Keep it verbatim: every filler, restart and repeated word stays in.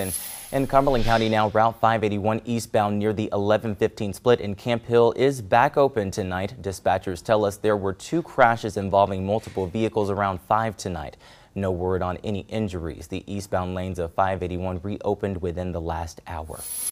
In Cumberland County now, Route five eighty-one eastbound near the eleven fifteen split in Camp Hill is back open tonight. Dispatchers tell us there were two crashes involving multiple vehicles around five tonight. No word on any injuries. The eastbound lanes of five eighty-one reopened within the last hour.